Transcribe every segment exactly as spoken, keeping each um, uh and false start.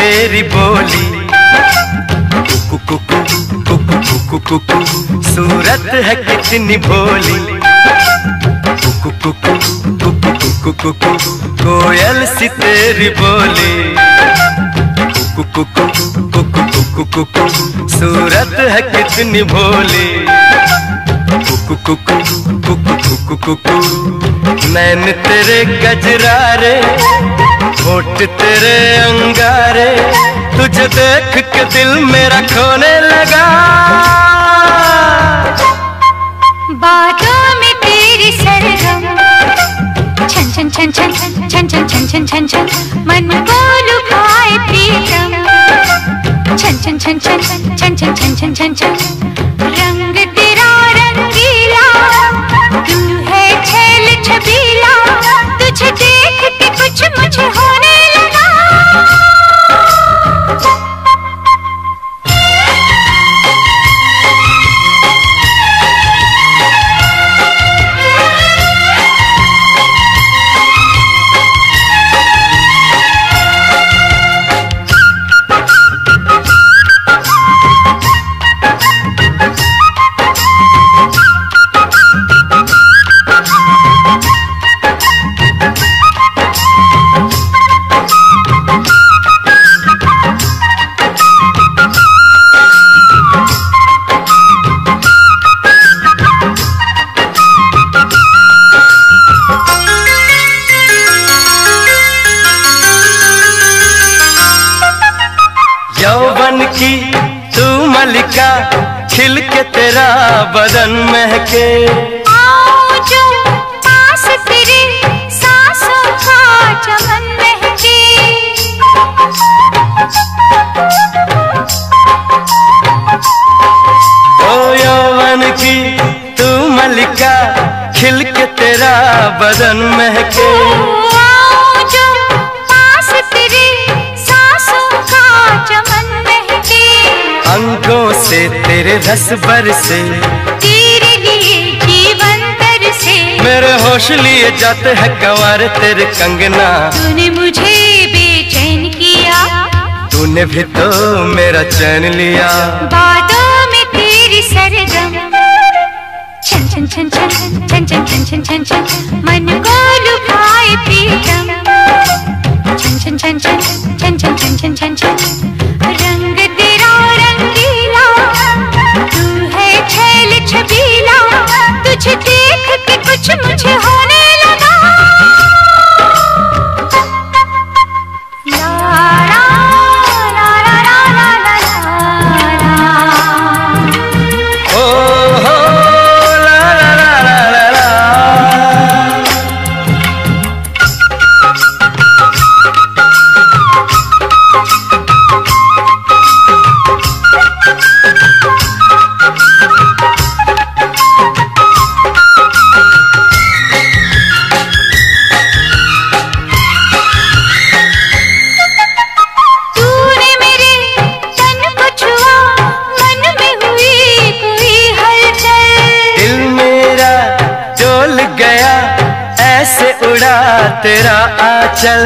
तेरी बोली, कुकु कुकु कुकु कुकु कुकु सूरत है कितनी भोली, कुकु कुकु कुकु कुकु कुकु कोयल सी तेरी बोली, कुकु कुकु कुकु कुकु कुकु सूरत है कितनी भोली, कुकु कुकु कुकु कुकु कुकु नैन तेरे गजरारे, होठ तेरे अंगारे, तुझे देख के दिल मेरा खोने लगा। बातों में तेरी सरगम, छन छन छन छन छन छन छन छन छन छन मन को लुभाए प्रीतम, छन छन छन छन छन छन छन छन छन छन रंग तेरा रंगीला, तू है छेल छबीला, तुझे देख के कुछ मुझे होने लगा। यौवन की तू मलिका, खिल के तेरा बदन महके, आओ जो पास तेरे सांसों का चमन महके, ओ यौवन की तू मलिका, खिल के तेरा बदन महके, आओ जो पास तेरे सांसों का चमन महके, अंगों से तेरे रस बरसे, तेरे लिए जीवन तरसे, मेरे होश लिए जाते हैं कंवार तेरे कंगना, तूने मुझे बेचैन किया, तूने भी तो मेरा चैन लिया। बातों में तेरी सरगम, छन छन छन छन छन छन छन छन छन छन मन को लुभाए प्रीतम, छन छन छन छन छन छन छन छन छन छन रंग तेरा रंगीला, तू है छेल छबीला, तुझे देख के कुछ मुझे होने लगा। ला ला ला ला ला ला ला ला, ओ हो ला ला ला ला ला ला। तूने मेरे तन को छुआ, मन में हुई कोई हलचल, दिल मेरा डोल गया, ऐसे उड़ा तेरा आंचल,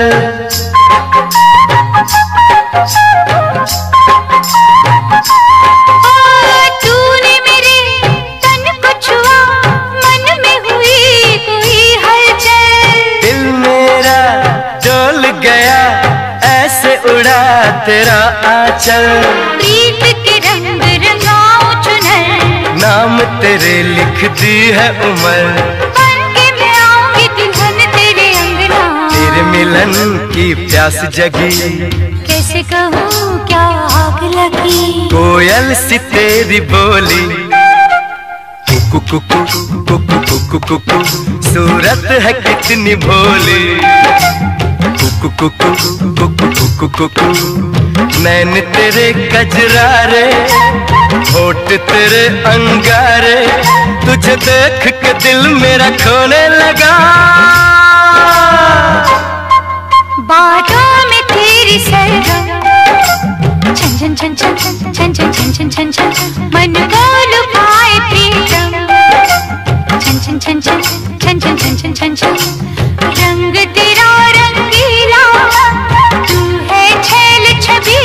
तूने मेरे तन को छुआ, मन में हुई कोई हलचल, दिल मेरा डोल गया, ऐसे उड़ा तेरा आंचल, प्रीत के रंग रंगाऊं चुनर, नाम तेरे लिख दी है उम्र, बन के मैं आऊंगी दुल्हन तेरे अंगना, तेरे मिलन की प्यास जगी, कैसे कहूँ क्या आग लगी, कोयल सी तेरी बोली, कुकु कुकु कुकु कुकु कुकु सूरत है कितनी भोली, कुकु कुकु कुकु कुकु कुकु नैन तेरे गजरारे, होठ तेरे अंगारे, तुझे देख के दिल मेरा खोने लगा। बातों में तेरी सरगम, छन छन छन छन छन छन छन छन छन छन मन को लुभाए प्रीतम, छन छन छन छन छन छन छन छन छन छन रंग तेरा रंगीला, तू है छेल छबीला,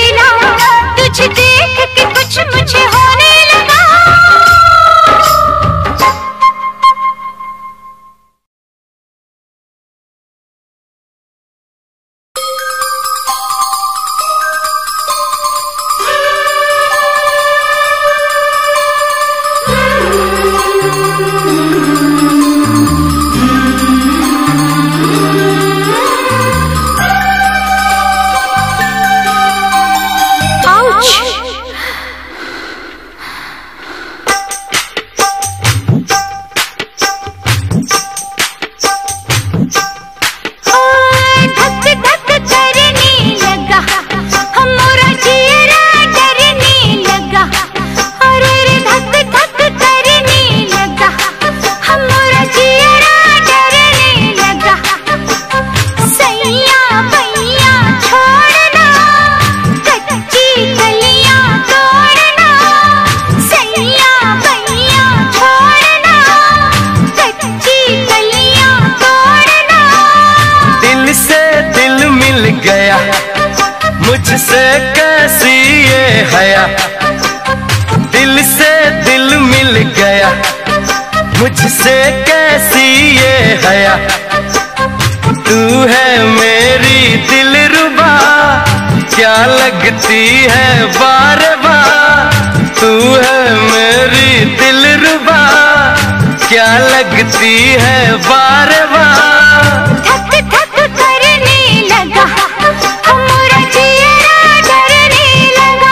दिल से दिल मिल गया, मुझसे कैसी ये हया। तू है मेरी दिलरुबा, क्या लगती है बार बार। तू है मेरी दिलरुबा, क्या लगती है बार बार। धक धक करने लगा, हमारा जिया डरने लगा।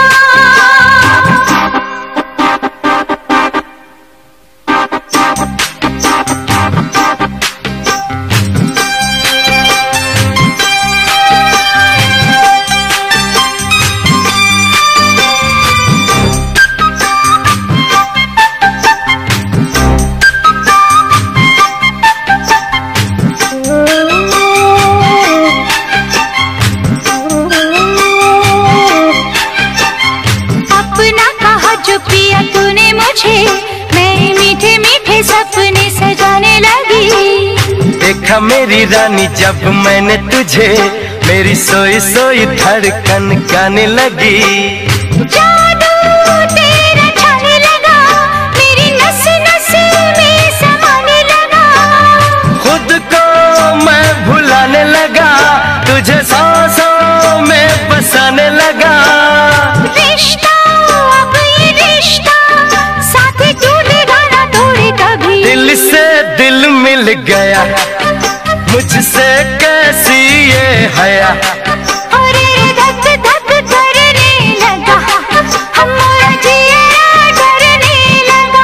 मैं मीठे मीठे सपने सजाने लगी। देखा मेरी रानी जब मैंने तुझे, मेरी सोई सोई धड़कन गाने लगी। जादू तेरा छाने लगा, मेरी नस नस में समाने लगा। खुद को मैं भुलाने लगा, तुझे सांसों में बसाने लगा। रिश्ता अब ये रिश्ता, साथ टूटेगा ना तोड़े कभी। दिल से दिल मिल गया, मुझसे कैसी ये हया। अरे धक धक करने लगा, हमारा जिया डरने लगा।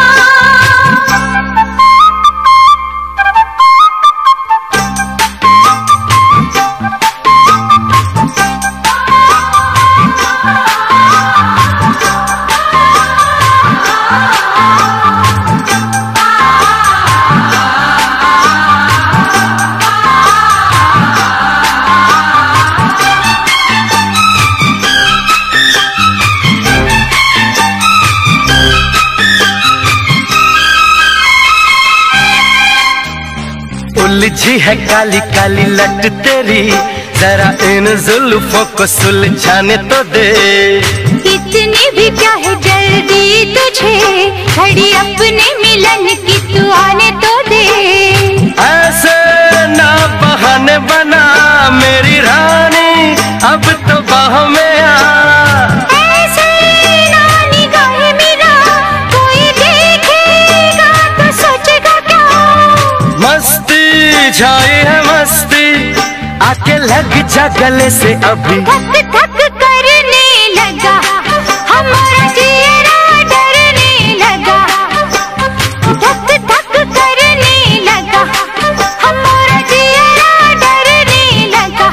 उलझी है काली काली लट तेरी, जरा इन जुल्फों को सुलझाने तो दे। इतनी भी क्या है जल्दी तुझे, घड़ी अपने मिलन की तू आने तो दे। ऐसे ना बहाने बना मेरी रानी, अब तो बाहों में आ। ऐसे ना निगाहें मेरा, कोई देखेगा तो सोचेगा क्या। मस्ती छाई है मस्ती, आके लग जा गले से अभी। धक धक करने लगा, हमारा जिया डरने लगा। धक धक करने लगा, हमारा जिया डरने लगा।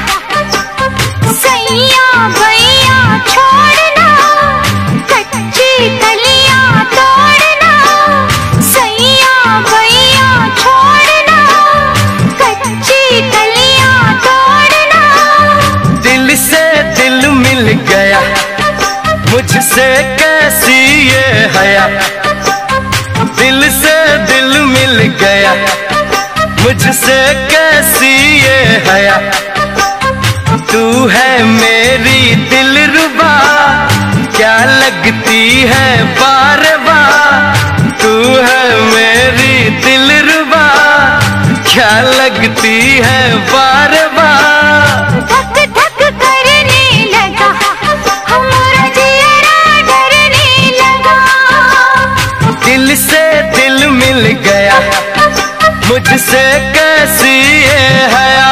सैया बैया छोड़ना, कच्ची कलियां तोड़ना। सैया बैया छोड़ना, कच्ची कलियां तोड़ना। दिल से दिल मिल गया, मुझसे कैसी ये हया। दिल से दिल मिल गया, मुझसे कैसी ये हया। तू है मेरी दिलरुबा, क्या लगती है बार बार। तू है मेरी दिलरुबा, क्या लगती है बार बार। धक धक करने लगा, हमारा जिया डरने लगा। दिल से दिल मिल गया, मुझसे कैसी ये हया।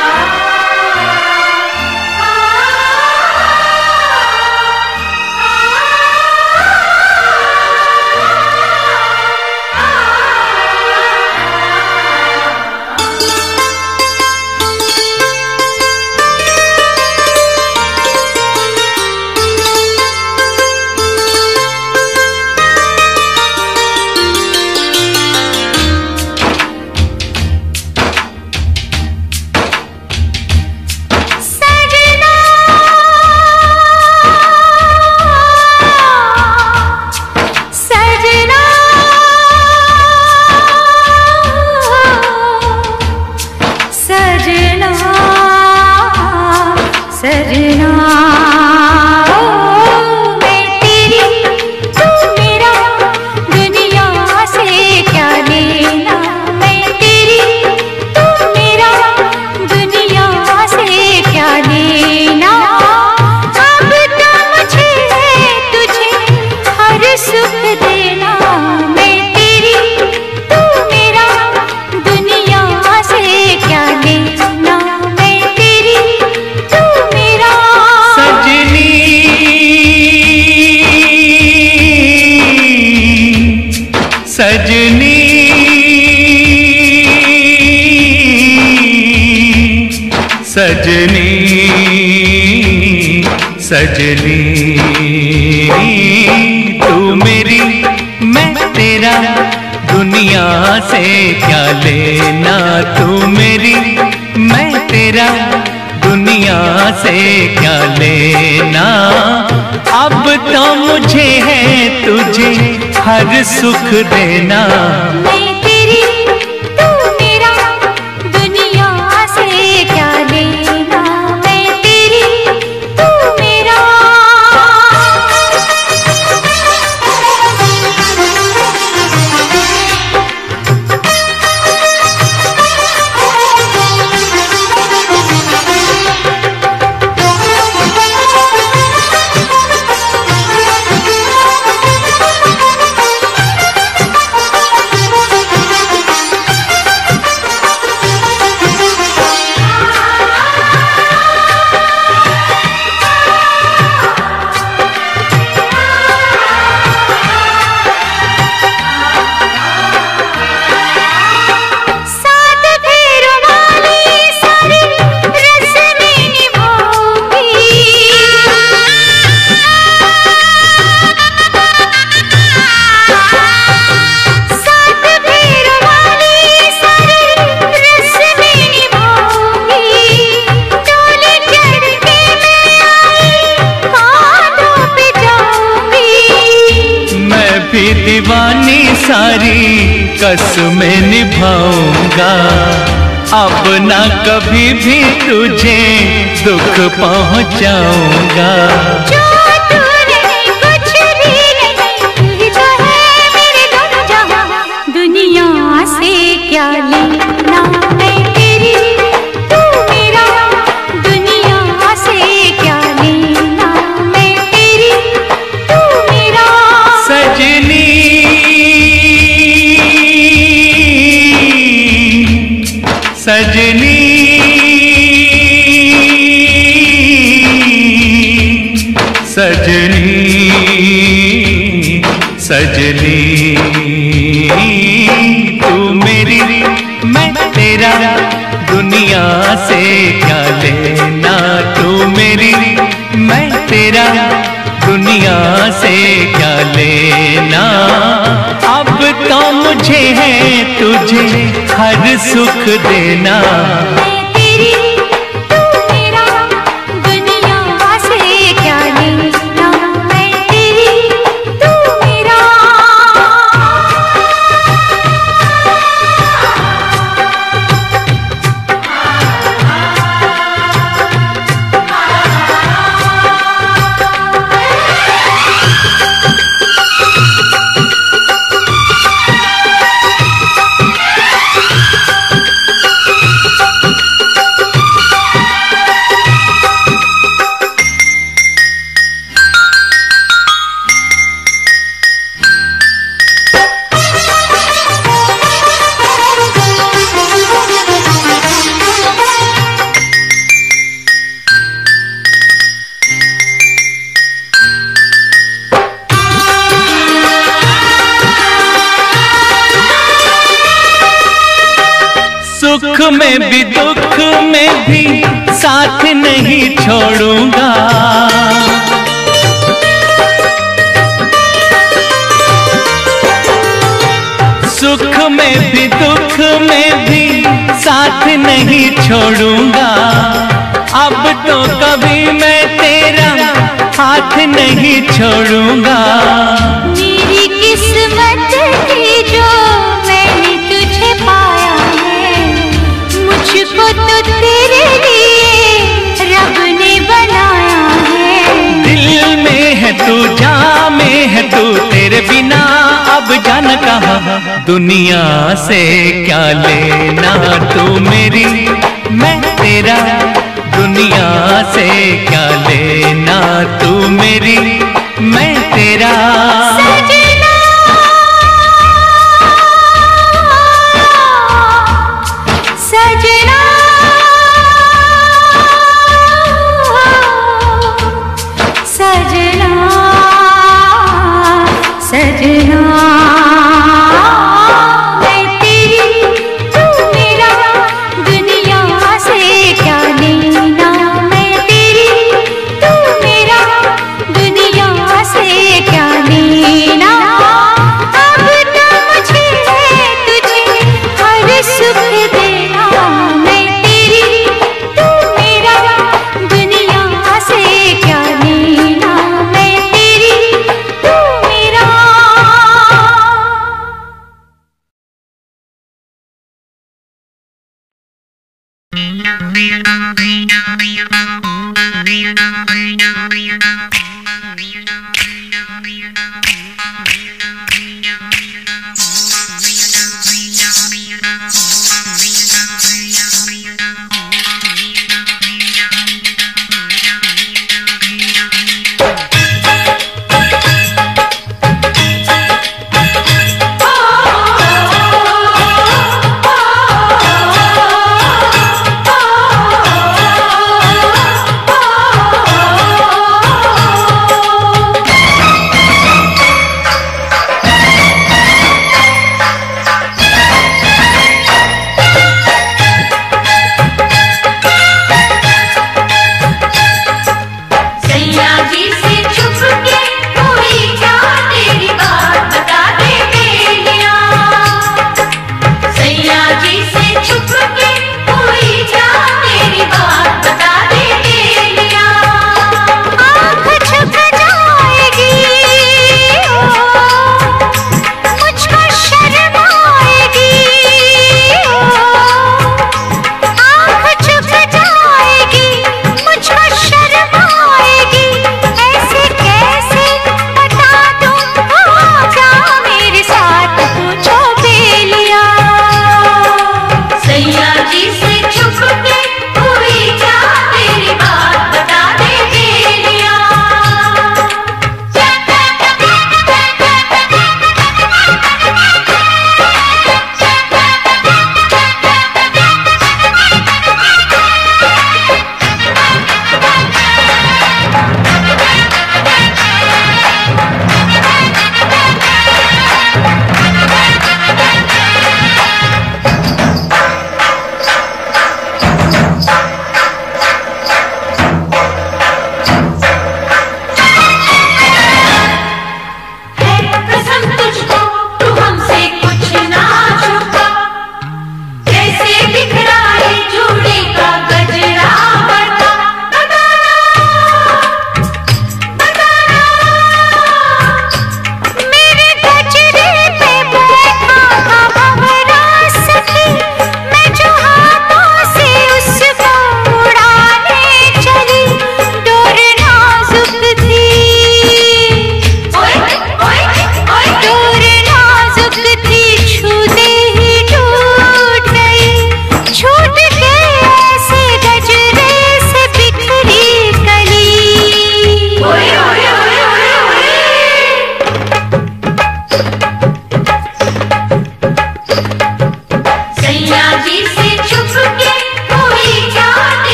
आ सजना सजना मैं तेरी तू मेरा दुनिया से क्या लेना, मैं तेरी तू मेरा दुनिया से क्या लेना। अब तो मुझे है तुझे हर सुख देना, मैं तेरी तू मेरा दुनिया से क्या लेना, मैं तेरी तू मेरा। सजनी सजनी सजनी सजनी तू मेरी मैं तेरा दुनिया से क्या लेना, तू मेरी मैं तेरा दुनिया से क्या लेना। अब तो मुझे है तुझे हर सुख देना, मैं तेरी तू मेरा दुनिया से क्या लेना, मैं तेरी तू मेरा। दीवानी सारी कसमें निभाऊंगा, अब ना कभी भी तुझे दुख पहुंचाऊंगा। जो तू नहीं कुछ भी नहीं, तू ही तो है मेरे दोनों जहां, दुनिया से क्या लेना, मैं तेरी तू मेरा दुनिया से क्या लेना, मैं तेरी तू मेरा। सजनी सजनी सजनी सजनी तू मेरी मैं तेरा दुनिया से क्या लेना, तू मेरी मैं तेरा दुनिया से क्या लेना। अब तो मुझे है तुझे हर सुख देना, मैं तेरी तू मेरा दुनिया से क्या लेना, मैं तेरी तू मेरा। सुख में भी दुख में भी साथ नहीं छोड़ूंगा, सुख में भी दुख में भी साथ नहीं छोड़ूंगा। अब तो कभी मैं तेरा हाथ नहीं छोड़ूंगा। मेरी किस्मत की जो मैंने तुझे पाया है, मुझ मुझको तो तेरे लिए रब ने बनाया है। दिल में है तू, जान में है तू, तेरे बिना अब जान कहाँ। दुनिया से क्या लेना, तू मेरी मैं तेरा। दुनिया से क्या लेना, तू मेरी मैं तेरा। सजना सजना सजना सजना मैं तेरी तू मेरा। दुनिया से क्या लेना, मैं तेरी तू मेरा। दुनिया से क्या लेना। अब तो मुझे है तुझे हर सुख देना, मैं तेरी तू मेरा। दुनिया से क्या लेना, मैं तेरी तू मेरा।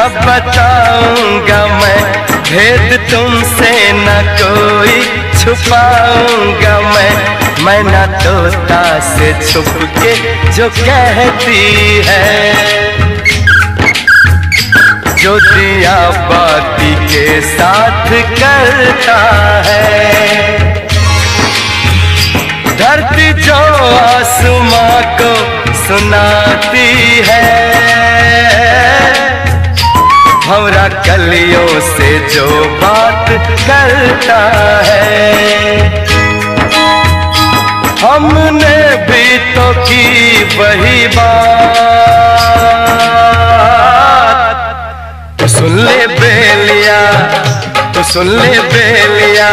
सब बताऊंगा मैं, भेद तुमसे न कोई छुपाऊंगा मैं। मैं ना तोता से छुप के जो कहती है, जो दिया बाती के साथ करता है। धरती जो आसमां को सुनाती है, भंवरा कलियों से जो बात करता है। हमने भी तो की वही बात, तो सुन ले बेलिया, तो सुन ले बेलिया।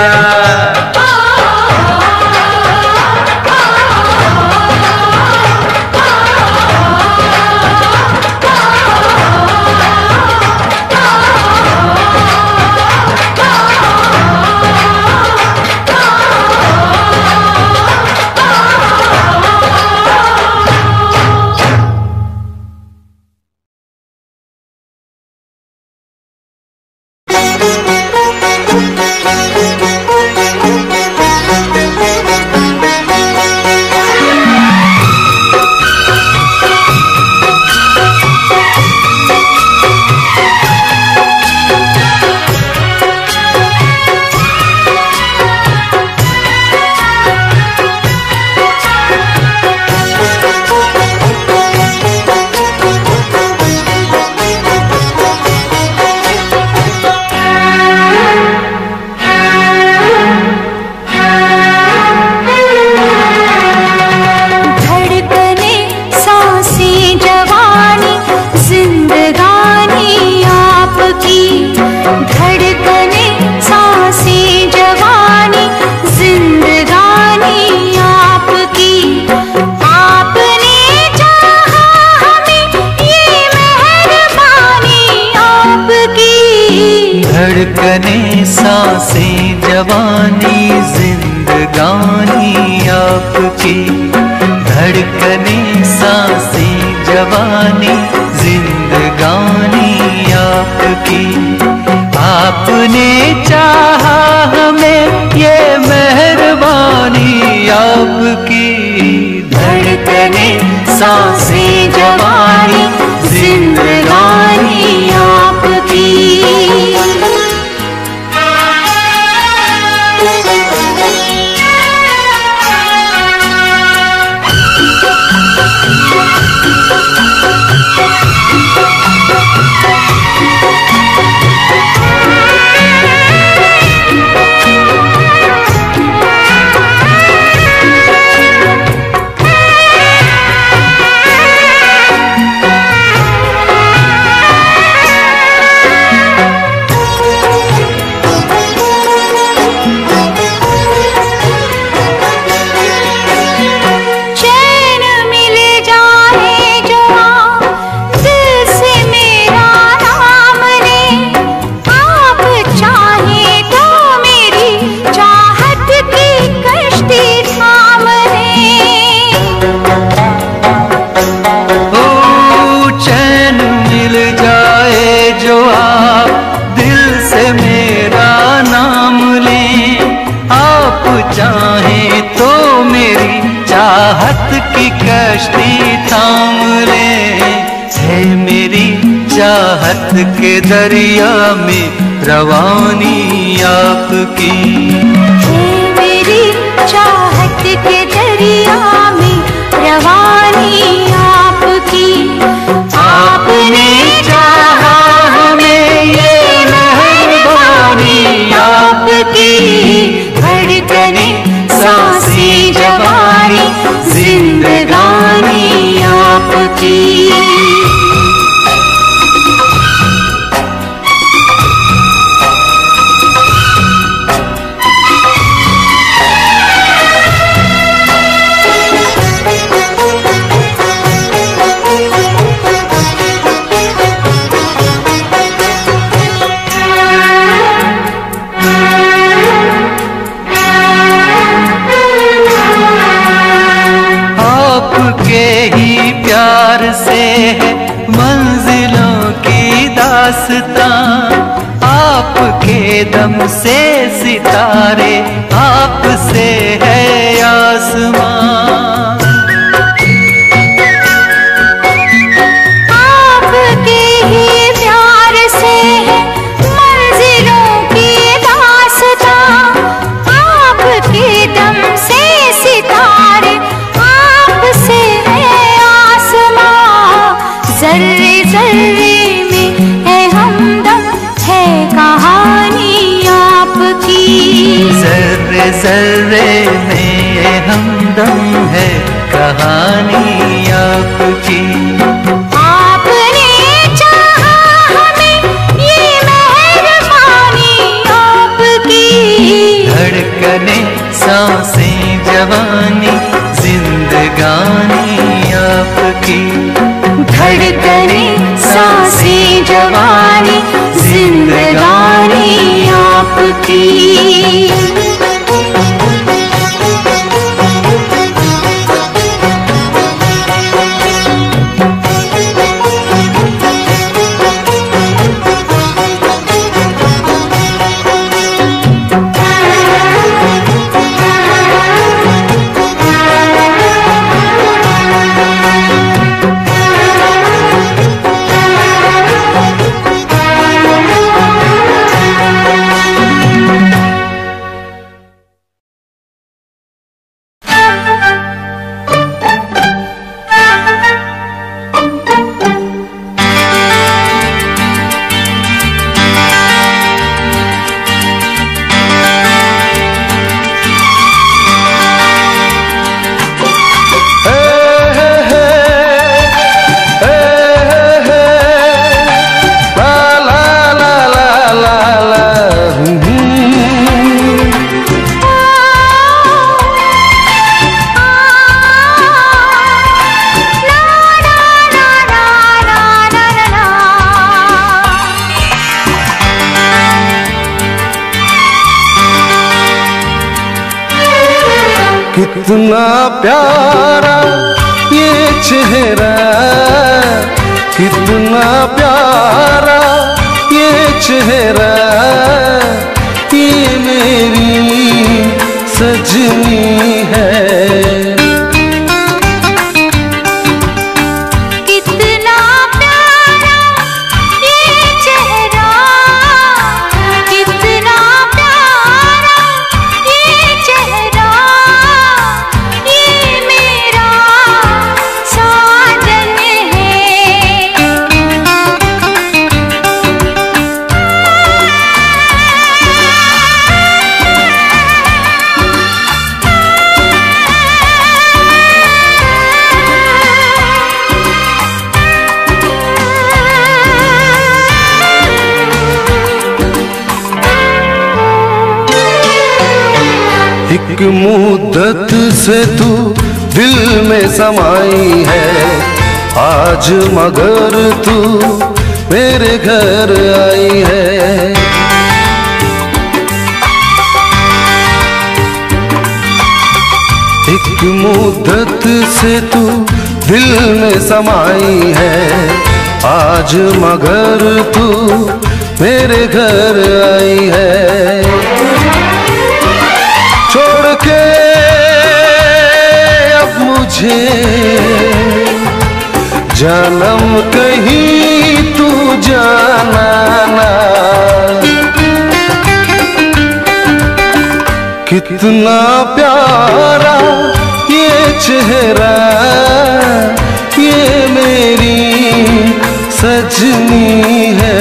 धड़कने सांसें जवानी जिंदगानी आपकी, धड़कने सांसें जवानी जिंदगानी आपकी। आपने चाहा हमें ये मेहरबानी आपकी, धड़कने सांसें जवानी जिंदगानी आपकी। चाहे तो मेरी चाहत की कश्ती थाम ले, है मेरी चाहत के दरिया में रवानी आपकी, है मेरी चाहत के दरिया में रवानी आपकी। आपने चाहा हमें ये मेहरबानी आपकी, धड़कने सांसें जवानी जिंदगानी आपकी। दम से सितारे, आपसे है आसमां। आपके ही प्यार से है मंजिलों की दास्तां, आपके दम से सितारे, आपसे है आसमां। जर्रे जर्रे में है हमदम, है कहानी आपकी। जर्रे जर्रे में ये हमदम है कहानी आपकी। आपने चाहा हमें, ये मेहरबानी आपकी। धड़कने सांसें जवानी, जिंदगानी आपकी। धड़कने सांसें जवानी, जिंदगानी आपकी। कितना प्यारा ये चेहरा, कितना प्यारा ये चेहरा, ये मेरी सजनी है। कितना प्यारा ये चेहरा, कितना प्यारा ये चेहरा, ये मेरा साजन है। एक मुद्दत से तू दिल में समाई है, आज मगर तू मेरे घर आई है। एक मुद्दत से तू दिल में समाई है, आज मगर तू मेरे घर आई है। छोड़ के अब मुझे जन्म कहीं तू जाना ना। कितना प्यारा ये चेहरा, ये मेरी सजनी है।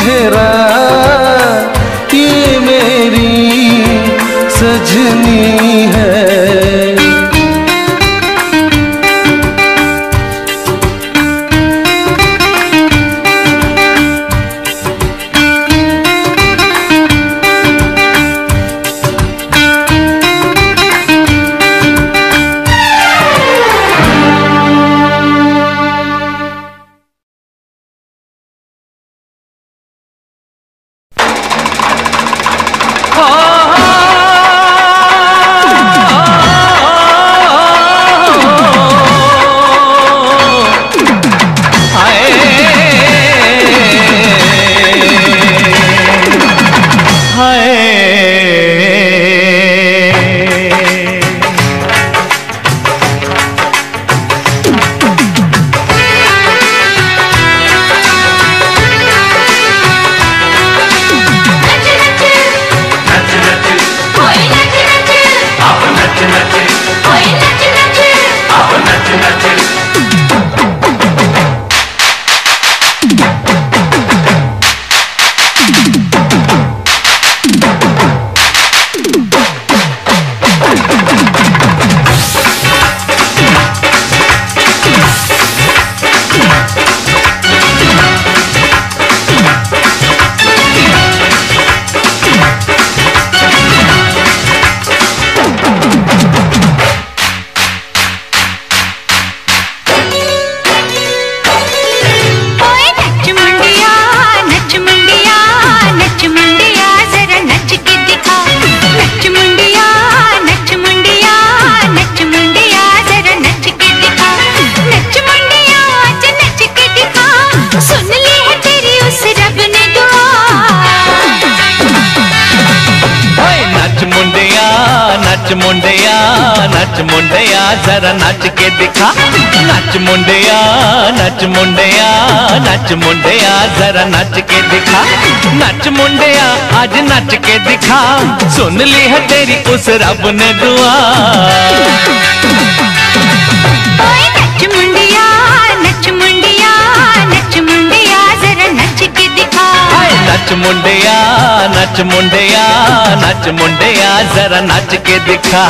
चेहरा ये मेरी सजनी है। नच मुंडिया नच मुंडिया जरा नच के दिखा। नच मुंडिया नच मुंडिया नच मुंडिया जरा नच के दिखा। नच मुंडिया आज नच के दिखा। सुन ली है तेरी उस रब ने दुआ। नच मुंडिया नच मुंडिया नच मुंडिया जरा नच के दिखा। नच मुंडिया नच मुंडिया नच मुंडिया जरा नच के दिखा।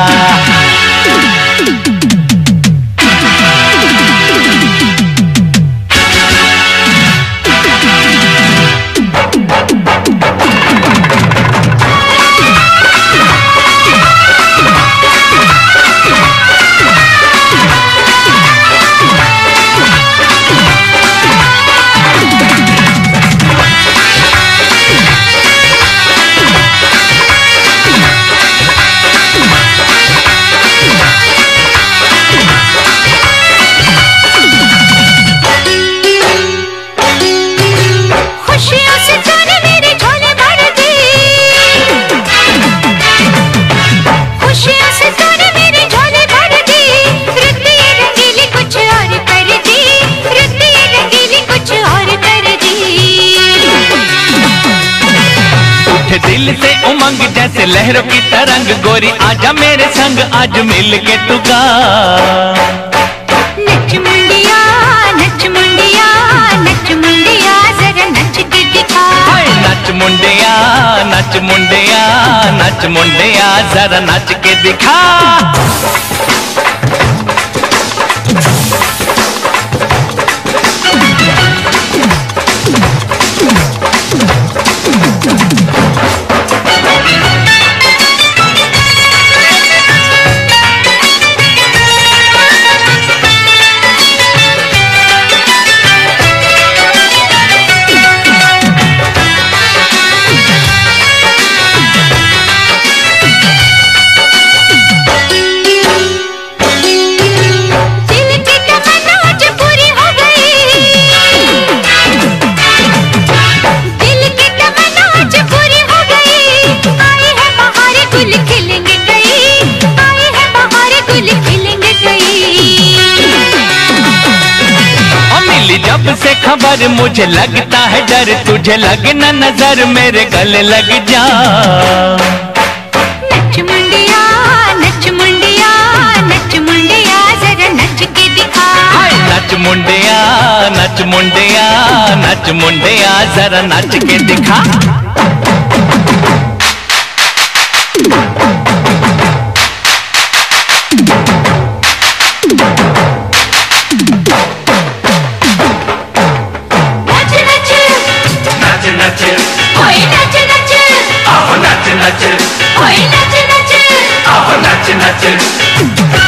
दिल से उमंग जैसे लहरों की तरंग। गोरी आजा मेरे संग आज मिल के तू गा। नच मुंडिया नच मुंडिया नच मुंडिया जरा नच के दिखा। नच मुंडिया नच मुंडिया नच मुंडिया जरा नच के दिखा। जब से खबर मुझे लगता है डर। तुझे लगे न नजर मेरे गले लग जा। नच मुंडिया नच मुंडिया नच मुंडिया जरा नच के दिखा। नच नच मुंडिया नच मुंडिया नच मुंडिया जरा नाच के दिखा। नच नच नच नच ओए नच नच आओ नच नच ओए नच नच आओ नच नच।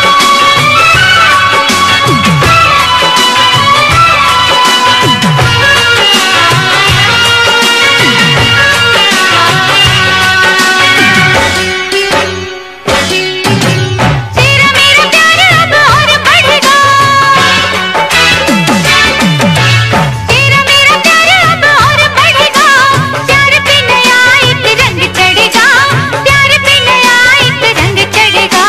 तेरा मेरा प्यार अब और बढ़ेगा, तेरा मेरा प्यार अब और बढ़ेगा, प्यार पे नया एक रंग चढ़ेगा, प्यार पे नया एक रंग चढ़ेगा।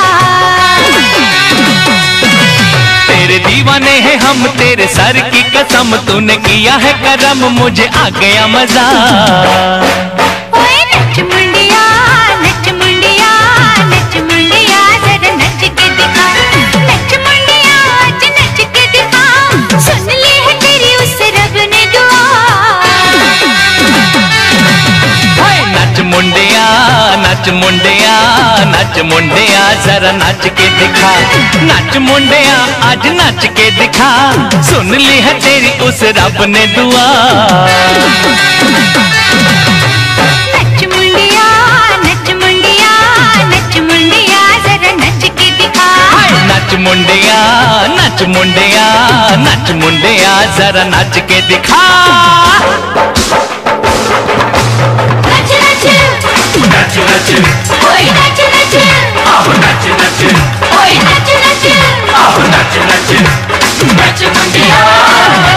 तेरे दीवाने हैं हम तेरे सर की कसम, तूने किया है करम मुझे आ गया मजा। ओए नच मुंडिया नच मुंडिया नच मुंडिया जरा नच के दिखा, नच मुंडिया आज नच के दिखा, सुन ली है तेरी उस रब ने दुआ। हाय नच मुंडिया नच मुंडिया नच मुंडिया जरा नाच के दिखा, नच मुंडिया आज नाच के दिखा, सुन ली है तेरी उस रब ने दुआ। नच मुंडिया नच मुंडिया नच मुंडिया जरा नच के दिखा, हाय नच मुंडिया नच मुंडिया नच मुंडिया जरा नाच के दिखा। नच नच नच नच ओए नच नच आओ नच नच ओए नच नच आओ नच नच नच मुंडिया।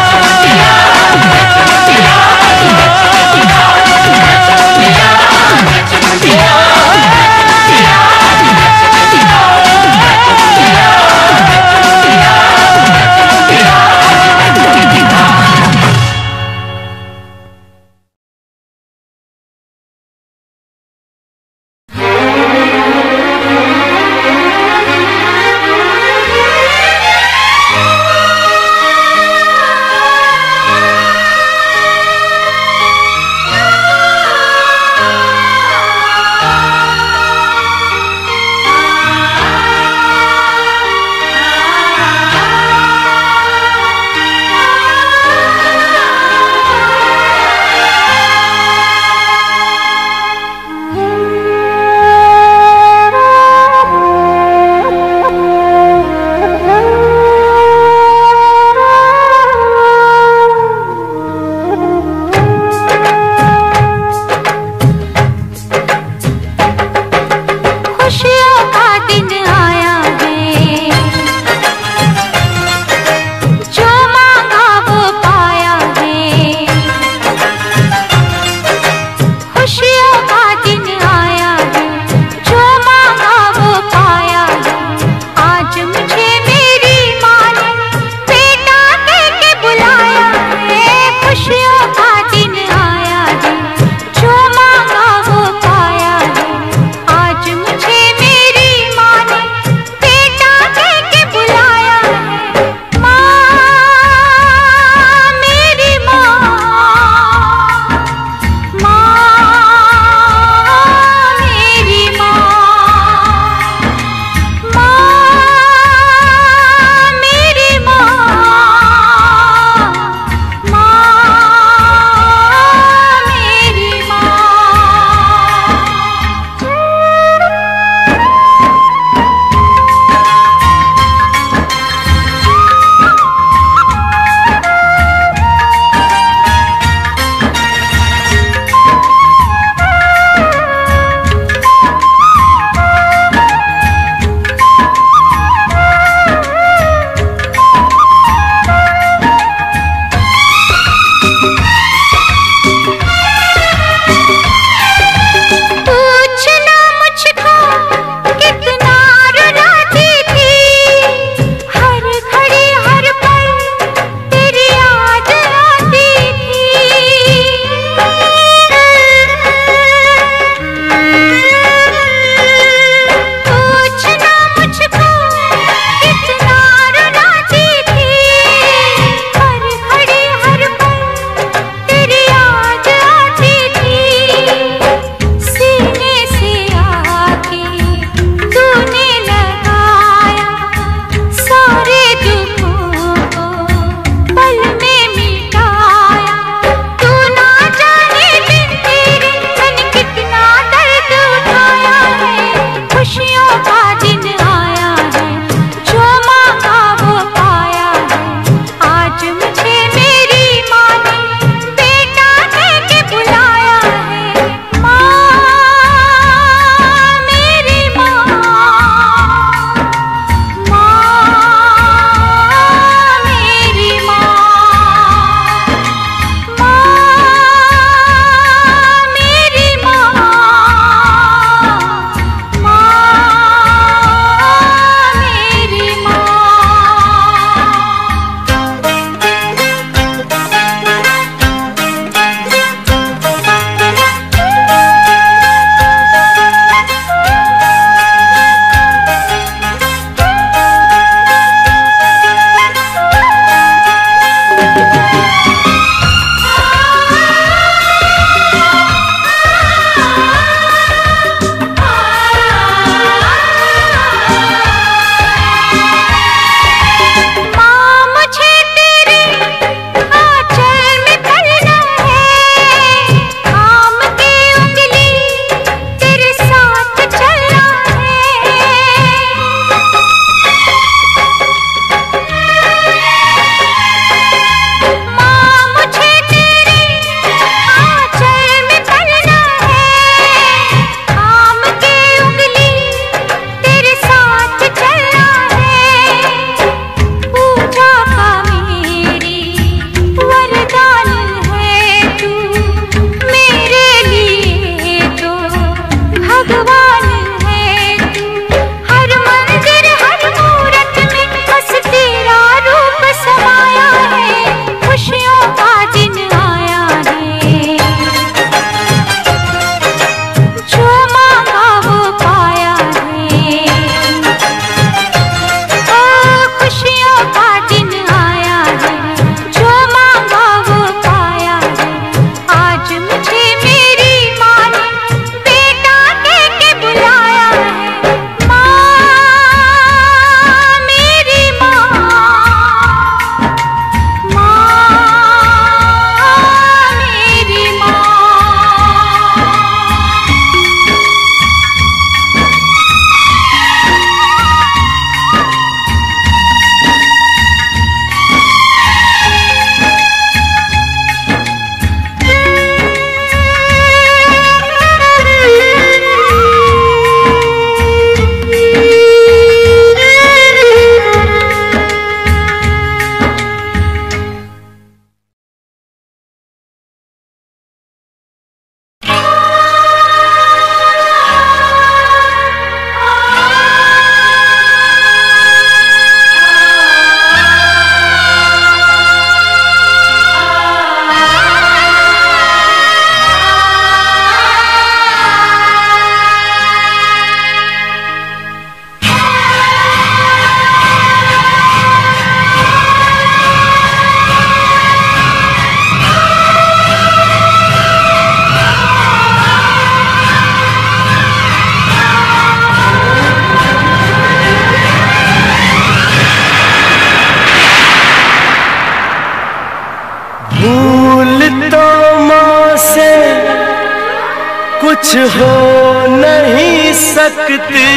कुछ हो नहीं सकती,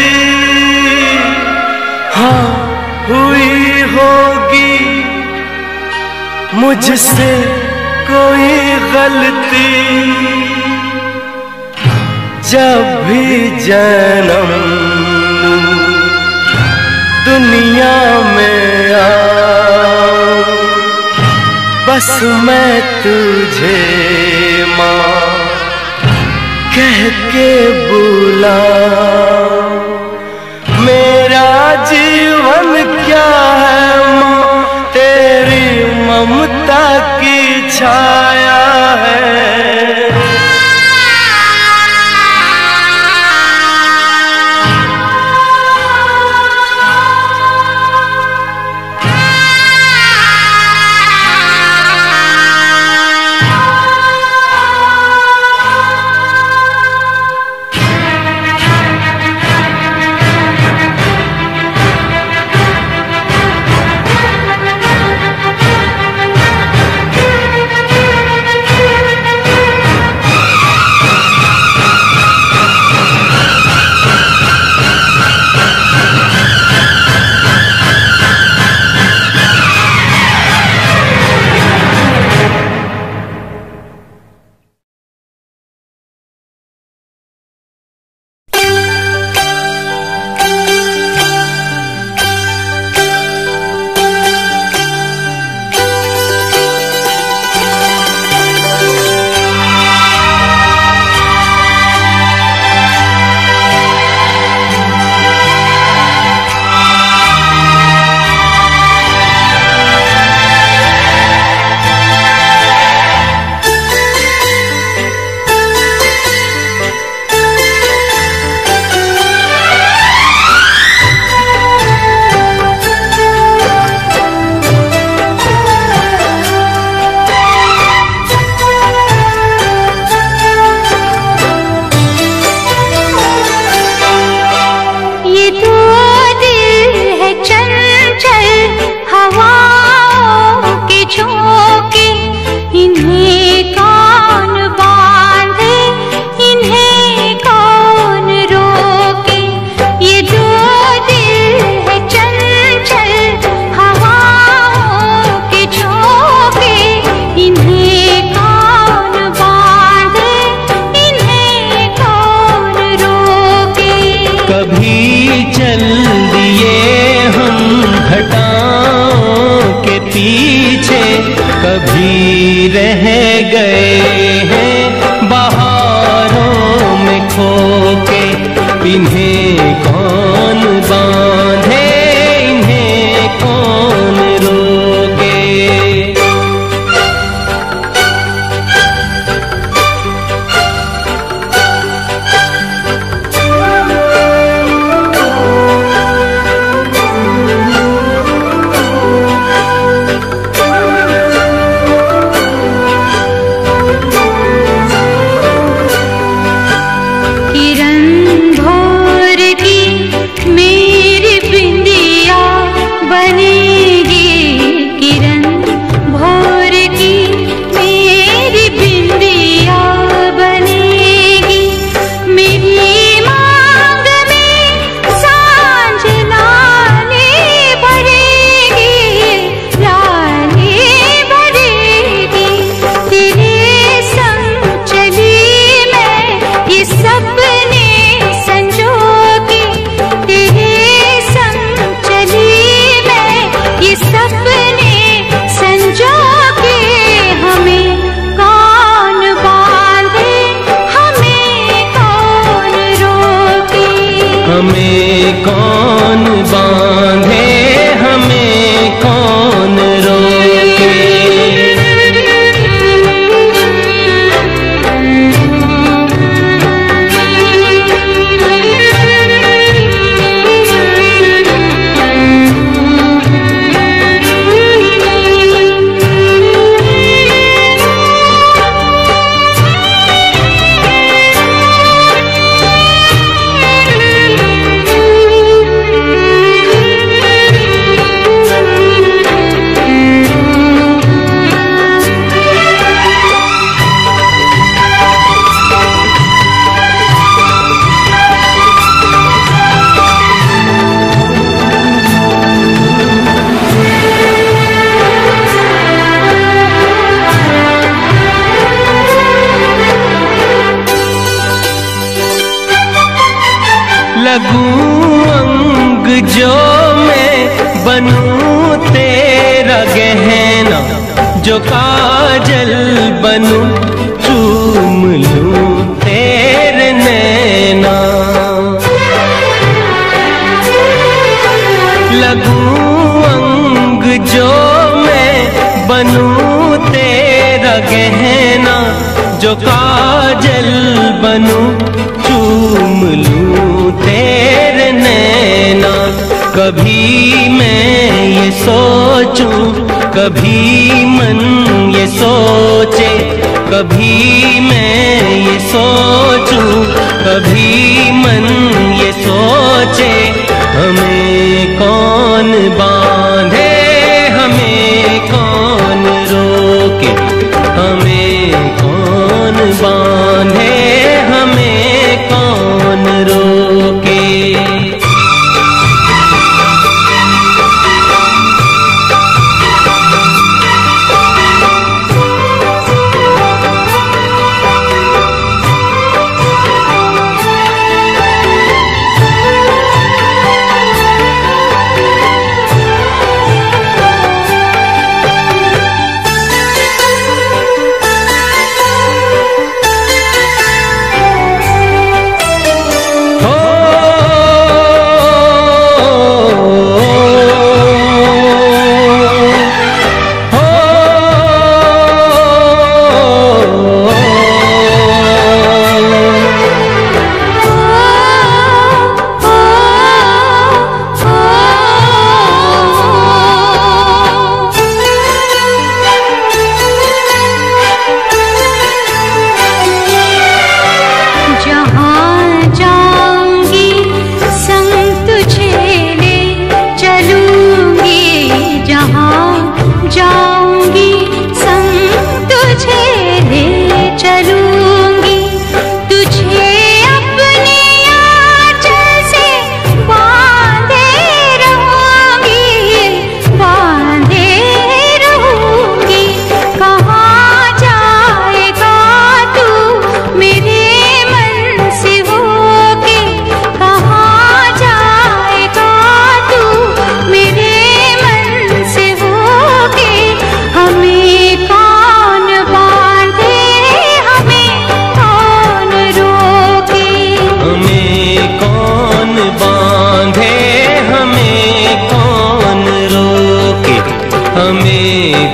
हाँ हुई होगी मुझसे कोई गलती। जब भी जन्म दुनिया में आऊं, बस मैं तुझे माँ कह के बुलाऊं। मेरा जीवन क्या है माँ, तेरी ममता की छाया है। कभी रह गए हैं बहारों में खो के। इन्हें कौन बांधे, इन्हें कौन रोके। लगूं अंग जो मैं बनूं तेरा गहना, जो काजल बनूं चूम लूं तेरे नैना। लगूं अंग जो मैं बनूं तेरा गहना, जो काजल बनूं चूम लूं तेरे नैना। कभी मैं ये सोचूं, कभी मन ये सोचे, कभी मैं ये सोचूं, कभी मन ये सोचे, हमें कौन बांधे, हमें कौन रोके, हमें कौन बांधे, हमें कौन रोके। हमें